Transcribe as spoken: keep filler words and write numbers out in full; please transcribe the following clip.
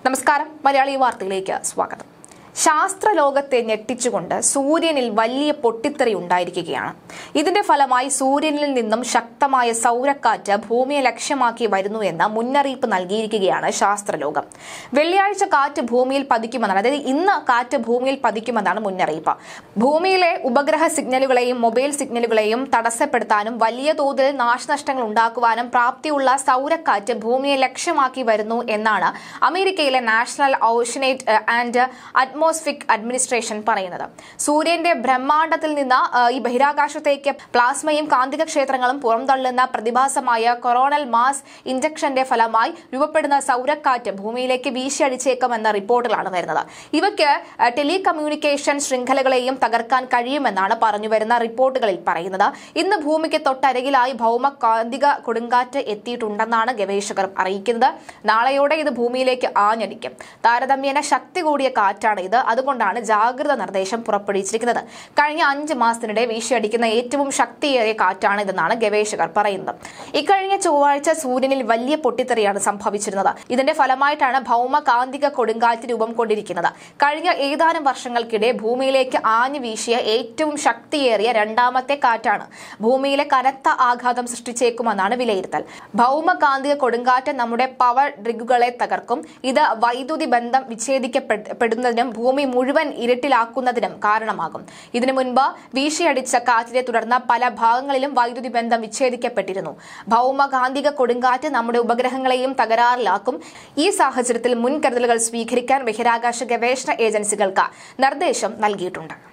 നമസ്കാരം, മലയാളി വാർത്തയിലേക്ക് സ്വാഗതം. ശാസ്ത്രലോകത്തെ ഞെട്ടിച്ചുകൊണ്ട് സൂര്യനിൽ വലിയ പൊട്ടിത്തെറി ഉണ്ടായിരിക്കുകയാണ്. ഇതിന്റെ ഫലമായി സൂര്യനിൽ നിന്നും ശക്തമായ സൗരക്കാറ്റ് ഭൂമിയെ ലക്ഷ്യമാക്കി വരുന്നു എന്ന മുന്നറിയിപ്പ് നൽകിയിരിക്കുകയാണ് ശാസ്ത്രലോകം. വെള്ളിയാഴ്ച കാറ്റ് ഭൂമിയിൽ പതിക്കുമെന്നാണ്, അതായത് ഇന്ന് കാറ്റ് ഭൂമിയിൽ പതിക്കുമെന്നാണ് മുന്നറിയിപ്പ്. ഭൂമിയിലെ ഉപഗ്രഹ സിഗ്നലുകളെയും മൊബൈൽ സിഗ്നലുകളെയും തടസ്സപ്പെടുത്താനും വലിയ തോതിൽ നാശനഷ്ടങ്ങൾ ഉണ്ടാക്കുവാനും പ്രാപ്തിയുള്ള സൗരക്കാറ്റ് ഭൂമിയെ ലക്ഷ്യമാക്കി വരുന്നു എന്നാണ് അമേരിക്കയിലെ National Oceanic and Atmospheric Administration പറയുന്നത്. സൂര്യന്റെ ബ്രഹ്മാണ്ഡത്തിൽ നിന്ന് ഈ ബഹിരാകാശത്തേക്ക് പ്ലാസ്മയും കാന്തിക ക്ഷേത്രങ്ങളും പുറംതള്ളുന്ന പ്രതിഭാസമായ കൊറോണൽ മാസ് ഇൻജക്ഷന്റെ ഫലമായി രൂപപ്പെടുന്ന സൗരക്കാറ്റ് ഭൂമിയിലേക്ക് വീശിയടിച്ചേക്കുമെന്ന റിപ്പോർട്ടുകളാണ് വരുന്നത്. ഇവയ്ക്ക് ടെലികമ്മ്യൂണിക്കേഷൻ ശൃംഖലകളെയും തകർക്കാൻ കഴിയുമെന്നാണ് പറഞ്ഞുവരുന്ന റിപ്പോർട്ടുകളിൽ പറയുന്നത്. ഇന്ന് ഭൂമിക്ക് തൊട്ടരികിലായി ഭൗമ കാന്തിക കൊടുങ്കാറ്റ് എത്തിയിട്ടുണ്ടെന്നാണ് ഗവേഷകർ അറിയിക്കുന്നത്. നാളെയോടെ ഇത് ഭൂമിയിലേക്ക് ആഞ്ഞടിക്കും. താരതമ്യേന ശക്തി കൂടിയ കാറ്റാണ് ഇത്. അതുകൊണ്ടാണ് ജാഗ്രത നിർദ്ദേശം പുറപ്പെടുവിച്ചിരിക്കുന്നത്. കഴിഞ്ഞ അഞ്ച് മാസത്തിനിടെ വീശിയടിക്കുന്ന ഏറ്റവും ശക്തിയേറിയ കാറ്റാണ് ഇതെന്നാണ് ഗവേഷകർ പറയുന്നത്. ഇക്കഴിഞ്ഞ ചൊവ്വാഴ്ച സൂര്യനിൽ വലിയ പൊട്ടിത്തെറിയാണ് സംഭവിച്ചിരുന്നത്. ഇതിന്റെ ഫലമായിട്ടാണ് ഭൗമ കാന്തിക കൊടുങ്കാറ്റ് രൂപം കൊണ്ടിരിക്കുന്നത്. കഴിഞ്ഞ ഏതാനും വർഷങ്ങൾക്കിടെ ഭൂമിയിലേക്ക് ആഞ്ഞു വീശിയ ഏറ്റവും ശക്തിയേറിയ രണ്ടാമത്തെ കാറ്റാണ്. ഭൂമിയിലെ കനത്ത ആഘാതം സൃഷ്ടിച്ചേക്കുമെന്നാണ് വിലയിരുത്തൽ. ഭൗമ കാന്തിക കൊടുങ്കാറ്റ് നമ്മുടെ പവർ ഗ്രിഡുകളെ തകർക്കും. ഇത് വൈദ്യുതി ബന്ധം വിച്ഛേദിക്കപ്പെടുന്നതിനും ഭൂമി മുഴുവൻ ഇരുട്ടിലാക്കുന്നതിനും കാരണമാകും. ഇതിനു മുൻപ് വീശിയടിച്ച കാറ്റിനെ തുടർന്ന് പല ഭാഗങ്ങളിലും വൈദ്യുതി ബന്ധം വിച്ഛേദിക്കപ്പെട്ടിരുന്നു. ഭൗമകാന്തിക കൊടുങ്കാറ്റ് നമ്മുടെ ഉപഗ്രഹങ്ങളെയും തകരാറിലാക്കും. ഈ സാഹചര്യത്തിൽ മുൻകരുതലുകൾ സ്വീകരിക്കാൻ ബഹിരാകാശ ഗവേഷണ ഏജൻസികൾക്ക് നിർദ്ദേശം നൽകിയിട്ടുണ്ട്.